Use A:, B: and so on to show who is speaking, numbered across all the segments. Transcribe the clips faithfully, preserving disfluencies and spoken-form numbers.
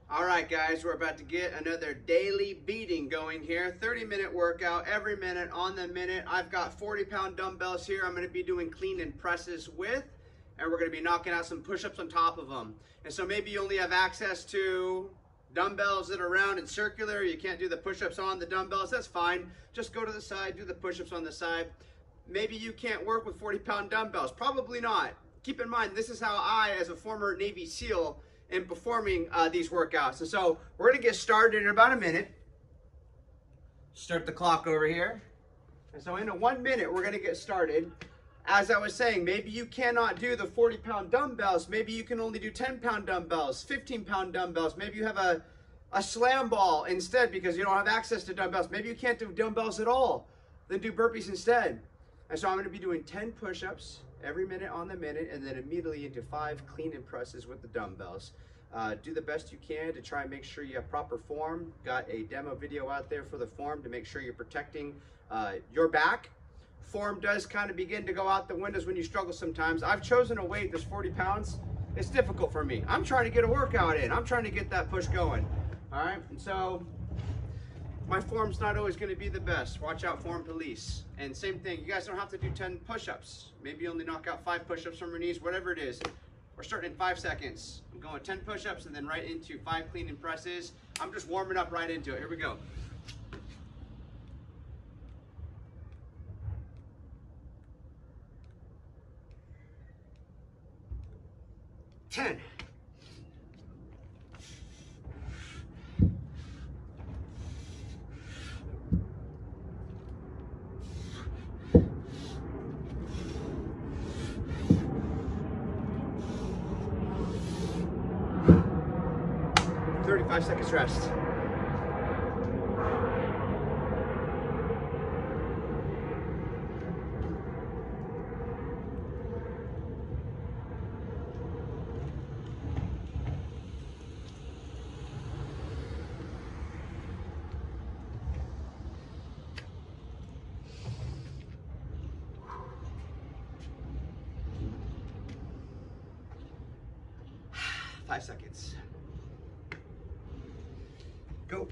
A: All right, guys, we're about to get another daily beating going here. thirty minute workout, every minute on the minute. I've got forty pound dumbbells here I'm gonna be doing clean and presses with, and we're gonna be knocking out some push-ups on top of them. And so maybe you only have access to dumbbells that are round and circular. You can't do the push-ups on the dumbbells, that's fine. Just go to the side, do the push-ups on the side. Maybe you can't work with forty pound dumbbells, probably not. Keep in mind, this is how I, as a former Navy SEAL, in performing uh, these workouts. And so we're gonna get started in about a minute. Start the clock over here. And so in a one minute, we're gonna get started. As I was saying, maybe you cannot do the forty pound dumbbells. Maybe you can only do ten pound dumbbells, fifteen pound dumbbells. Maybe you have a, a slam ball instead because you don't have access to dumbbells. Maybe you can't do dumbbells at all. Then do burpees instead. And so I'm gonna be doing ten push-ups every minute on the minute, and then immediately into five clean and presses with the dumbbells. Uh, do the best you can to try and make sure you have proper form. Got a demo video out there for the form to make sure you're protecting uh, your back. Form does kind of begin to go out the windows when you struggle sometimes. I've chosen a weight that's forty pounds. It's difficult for me. I'm trying to get a workout in. I'm trying to get that push going. All right, and so my form's not always going to be the best. Watch out, form police. And same thing, you guys don't have to do ten push-ups. Maybe you only knock out five push-ups from your knees, whatever it is. We're starting in five seconds. I'm going ten push-ups and then right into five clean and presses. I'm just warming up right into it. Here we go. ten. thirty-five seconds rest. Five seconds. Go.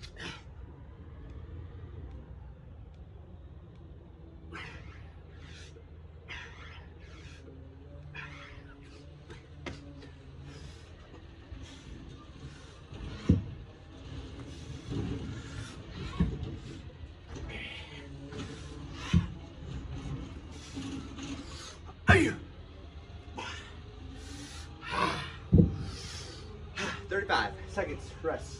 A: thirty-five seconds, rest.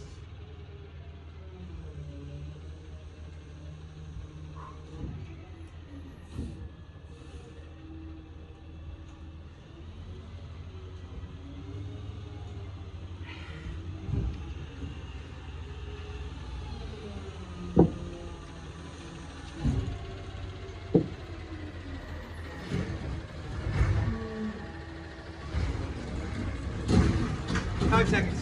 A: Five seconds.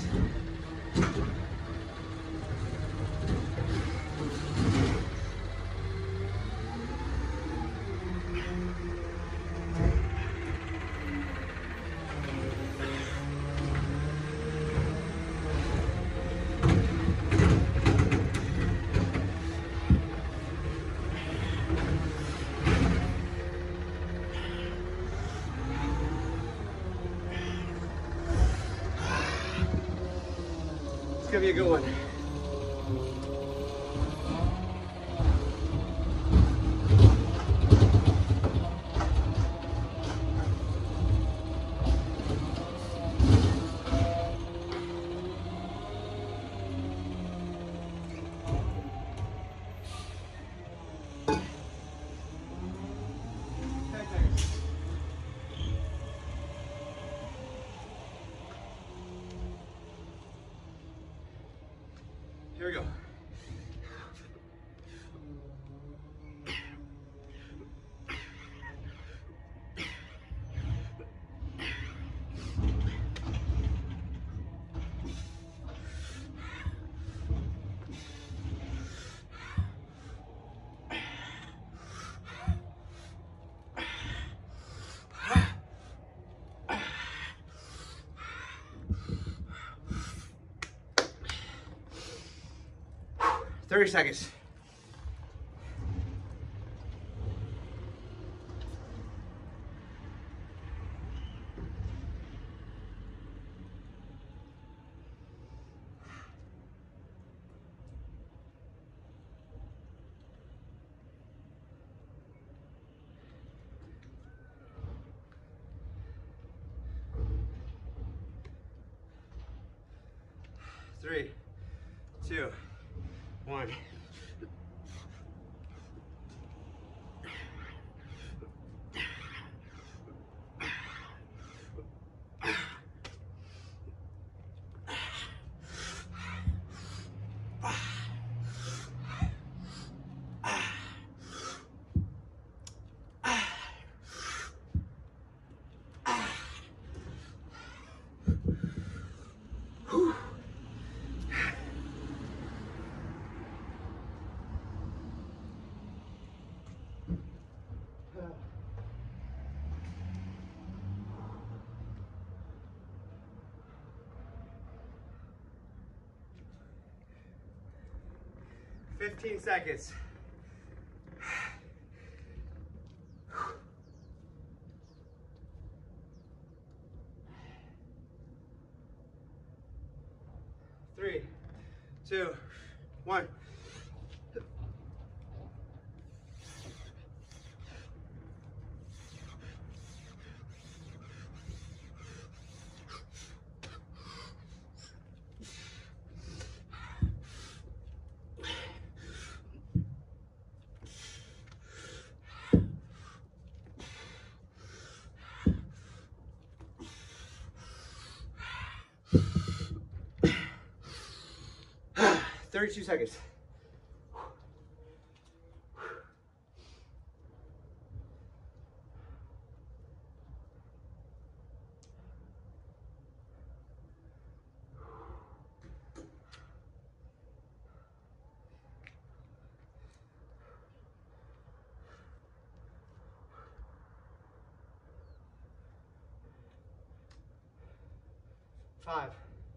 A: Give me a good one. Here we go. thirty seconds. Three, two, one. fifteen seconds. Three, two, one. thirty-two seconds. Five.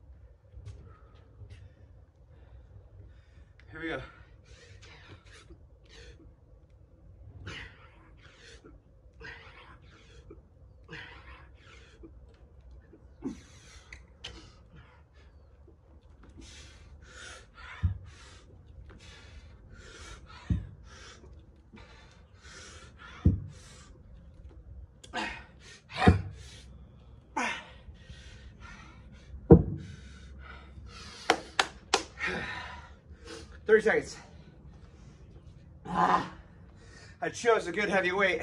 A: Here we go. thirty seconds. Ah, I chose a good heavy weight.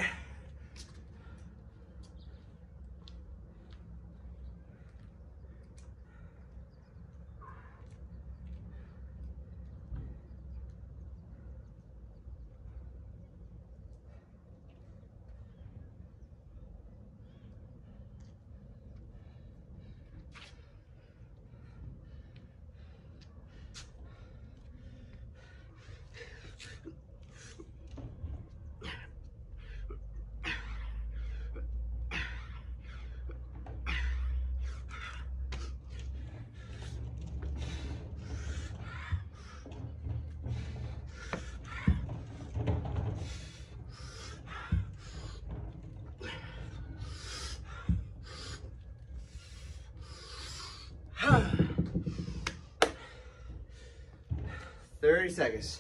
A: thirty seconds.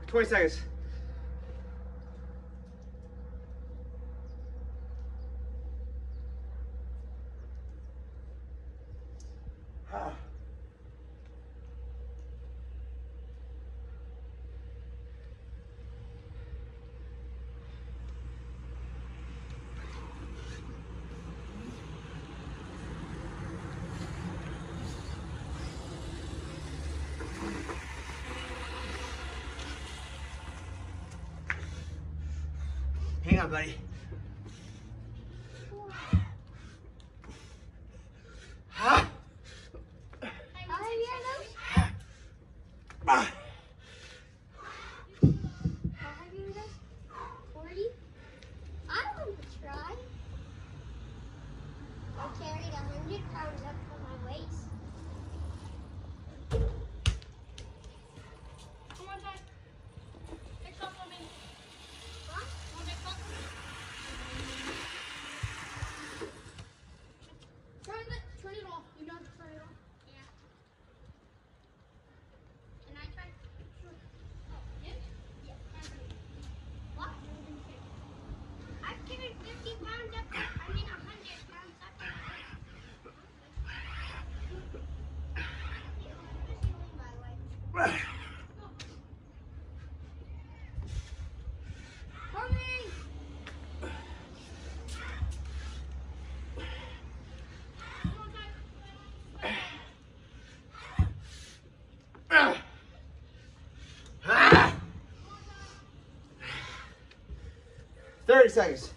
A: twenty seconds. Hang on, buddy. Huh?
B: How heavy are those?
A: Ah.
B: How heavy are those? forty? I want to try. I carried one hundred pounds up to my waist.
C: Come on, Dad. Pick up on me.
B: Huh?
C: Want to pick up? Turn it, turn it off. You know how to turn it off?
B: Yeah. Can I try?
C: Sure. Oh, yeah?
B: Yeah.
C: What?
B: I carried fifty pounds up to, I mean one hundred pounds up to my waist. Especially my waist.
C: Coming! Come on, Dad.
A: Ah. Ah. thirty seconds.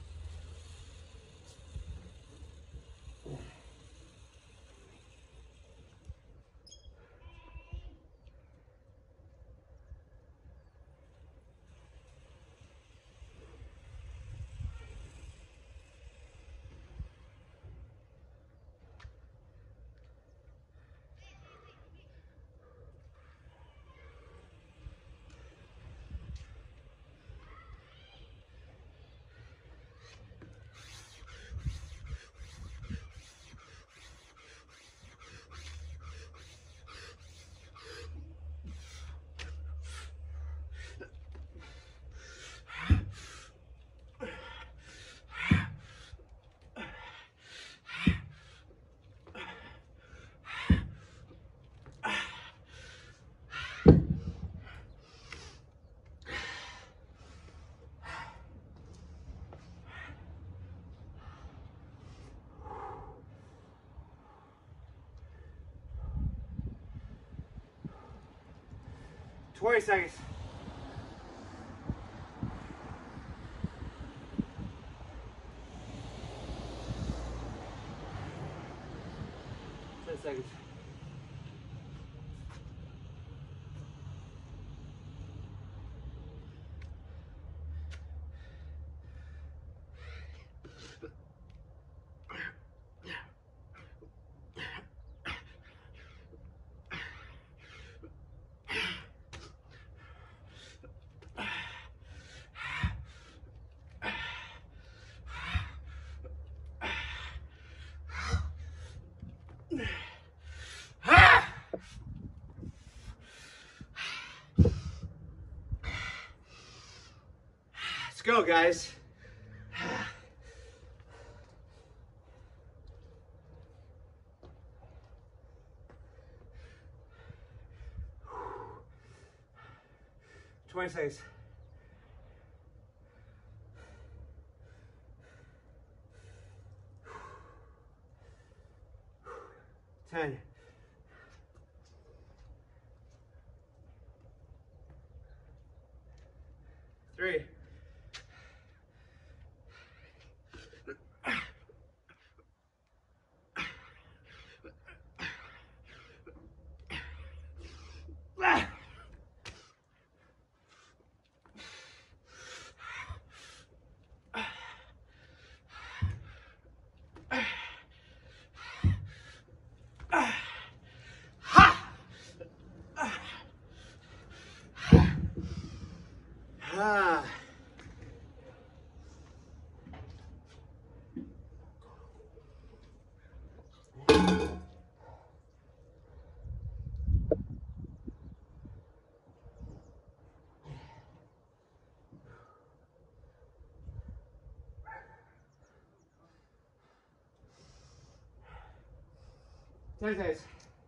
A: twenty seconds. ten seconds. Let's go, guys. twenty seconds. ten. Three. Ah. ten seconds.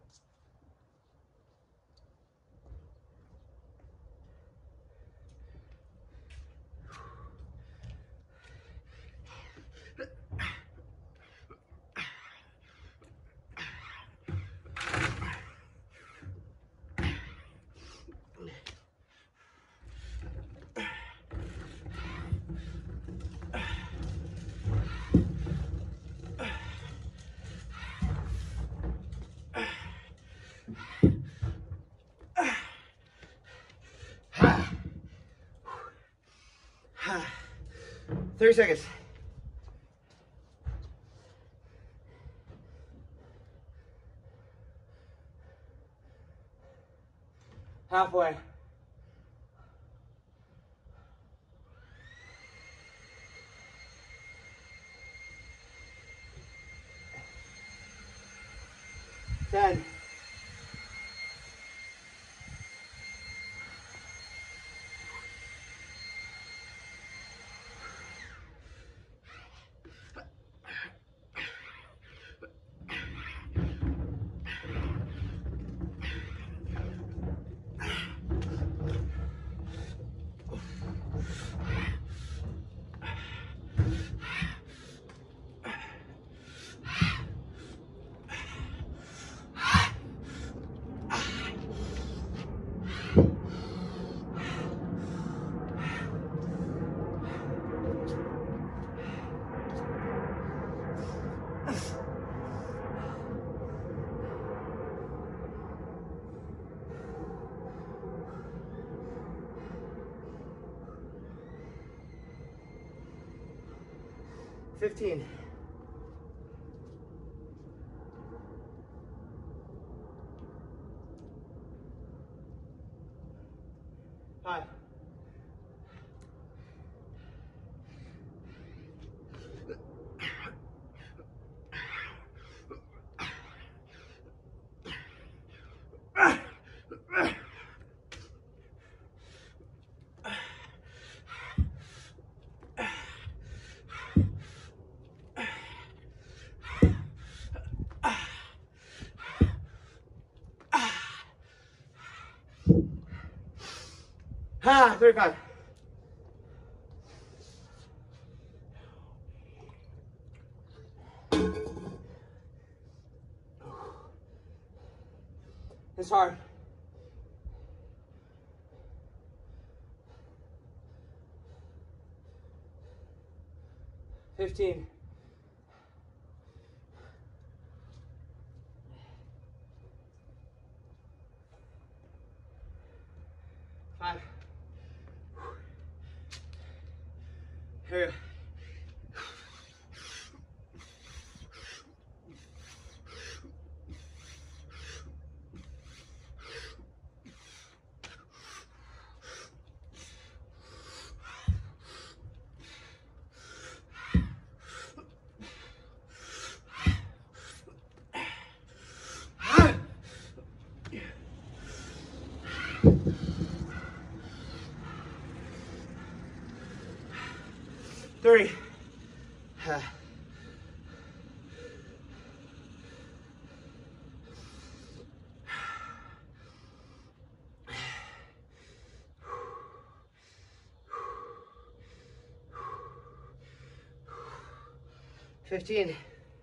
A: thirty seconds. Halfway. ten. fifteen. Five. Ah, thirty-five. It's hard. fifteen. Five. Here we go. thirty. fifteen.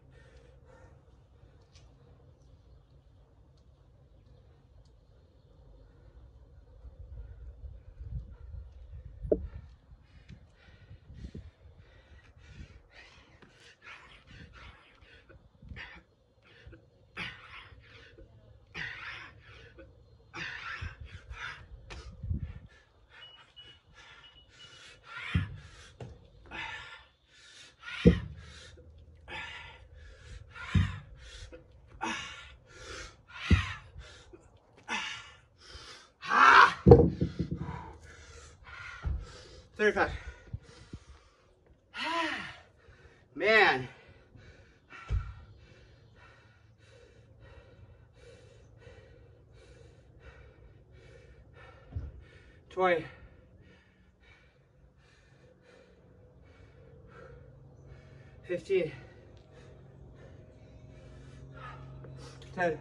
A: thirty-five. Man. twenty. fifteen. ten.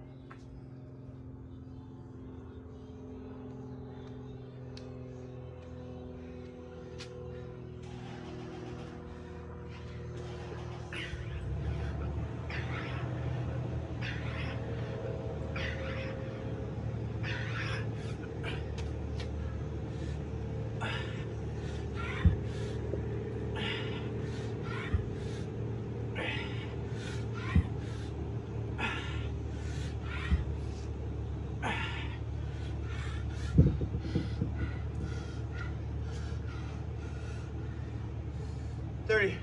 A: thirty.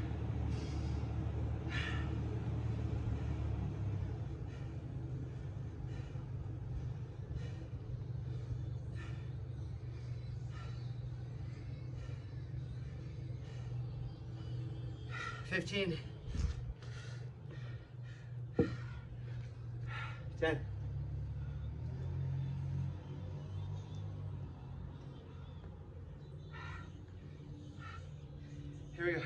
A: fifteen. ten. Here we go.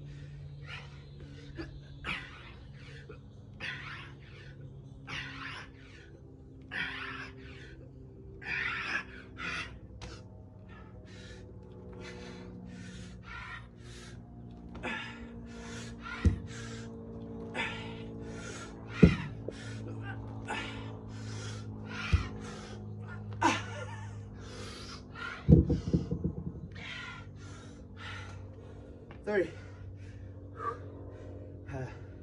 A: thirty. Uh,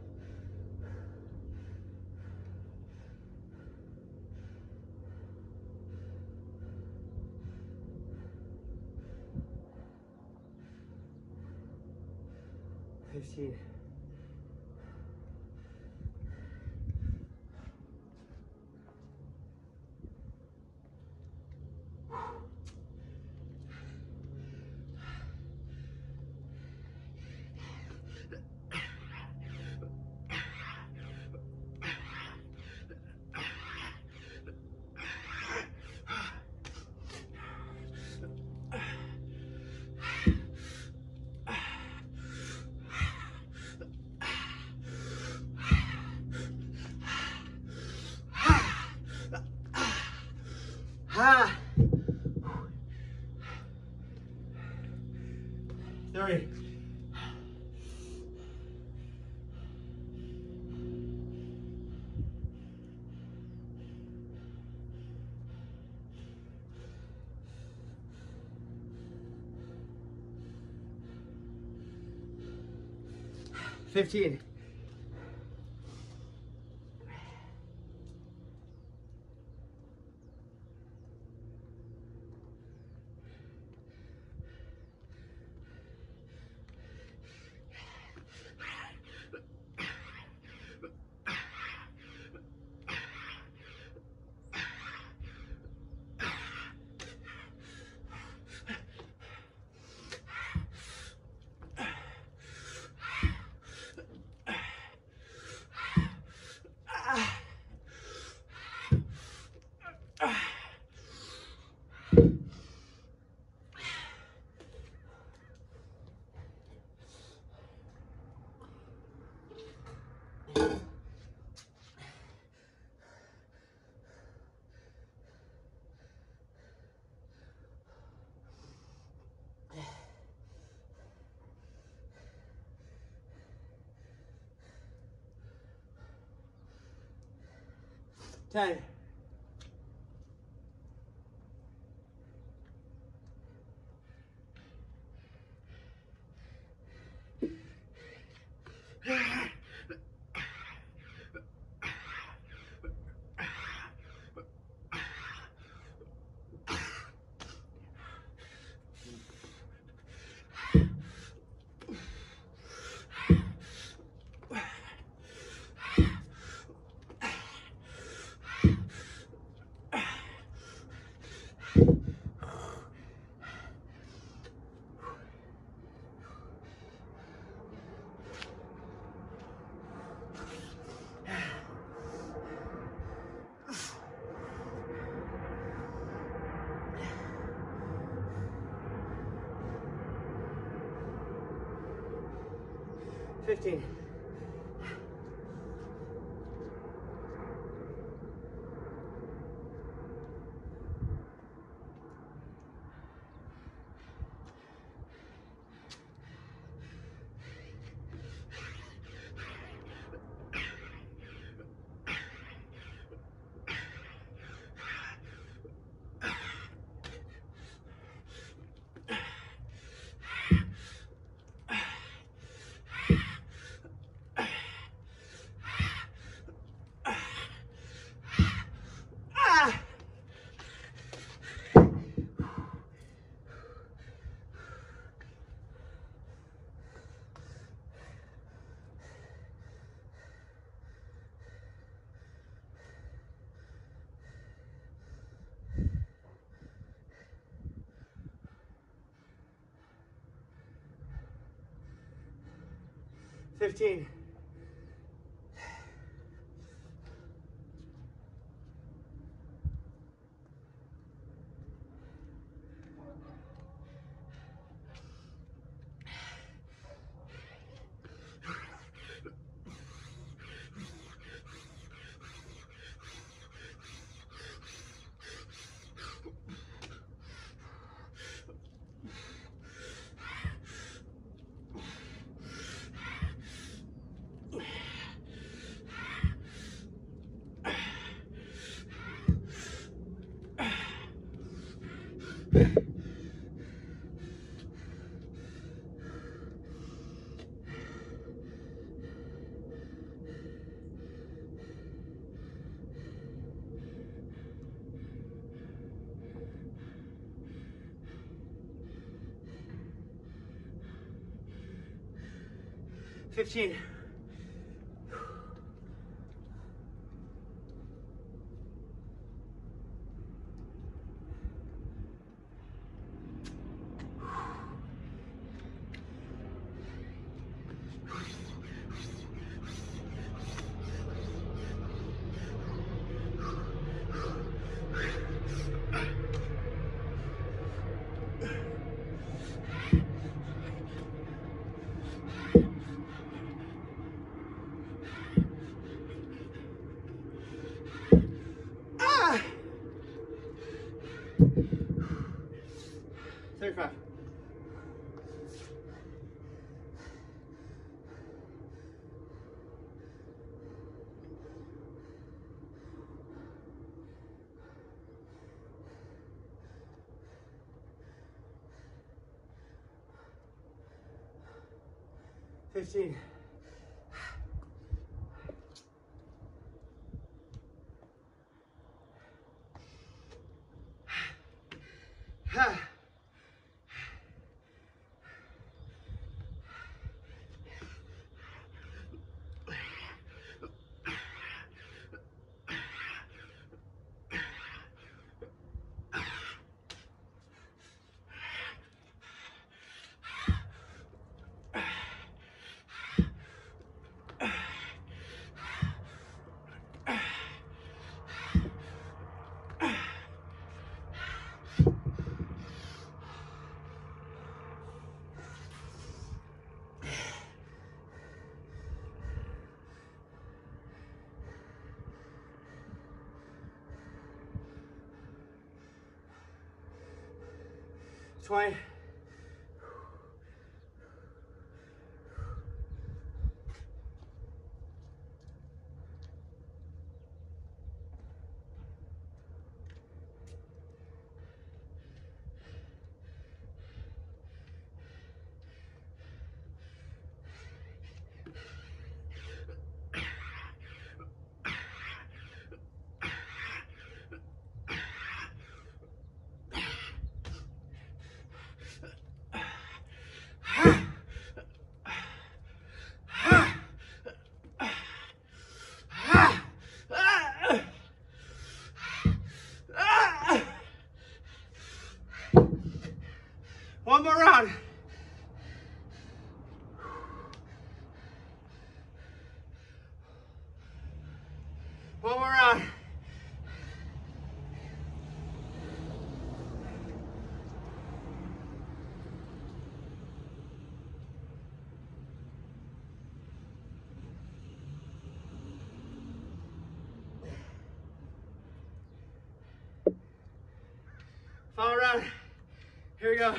A: fifteen. Ha! thirty. fifteen. ten. fifteen. fifteen. fifteen. Ah! thirty-five. fifteen. Ha. twenty. One more round. One more round. Final round. Here we go.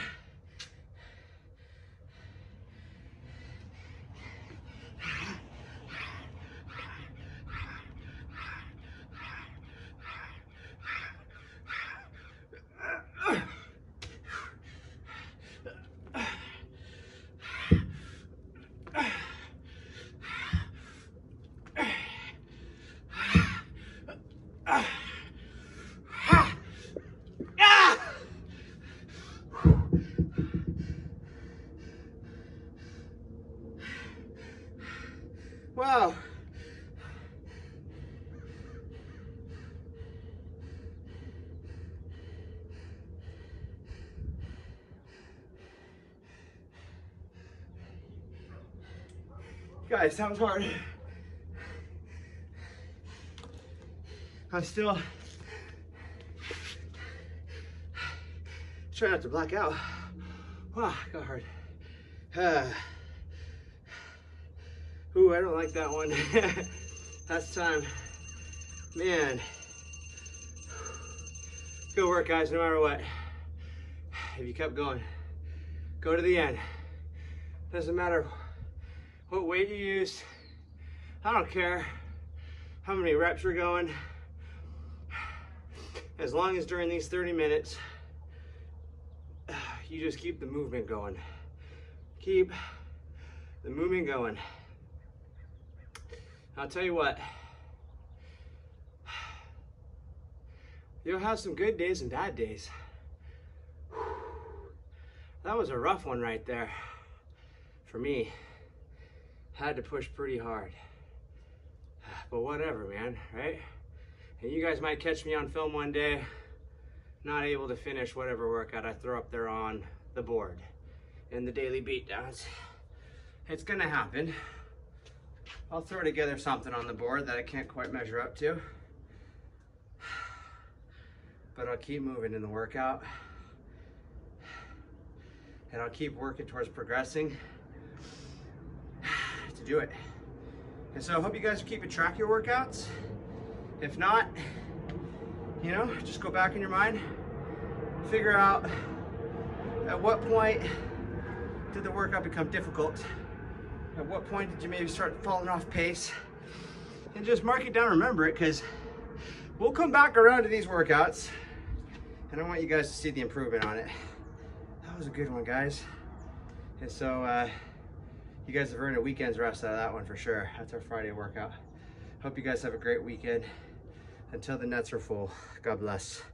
A: Wow. Guys, sounds hard. I'm still trying not to black out. Wow, got hard. Uh, ooh, I don't like that one. That's time. Man. Good work, guys, no matter what. If you kept going, go to the end. Doesn't matter what weight you use. I don't care how many reps you're going. As long as during these thirty minutes, you just keep the movement going. Keep the movement going. I'll tell you what, you'll have some good days and bad days. That was a rough one right there. For me, had to push pretty hard. But whatever, man, right? And you guys might catch me on film one day, not able to finish whatever workout I throw up there on the board in the daily beatdowns. It's gonna happen. I'll throw together something on the board that I can't quite measure up to. But I'll keep moving in the workout. And I'll keep working towards progressing to do it. And so I hope you guys are keeping track of your workouts. If not, you know, just go back in your mind, figure out at what point did the workout become difficult? At what point did you maybe start falling off pace? And just mark it down, remember it, because we'll come back around to these workouts and I want you guys to see the improvement on it. That was a good one, guys. And so uh, you guys have earned a weekend's rest out of that one for sure. That's our Friday workout. Hope you guys have a great weekend. Until the nets are full, God bless.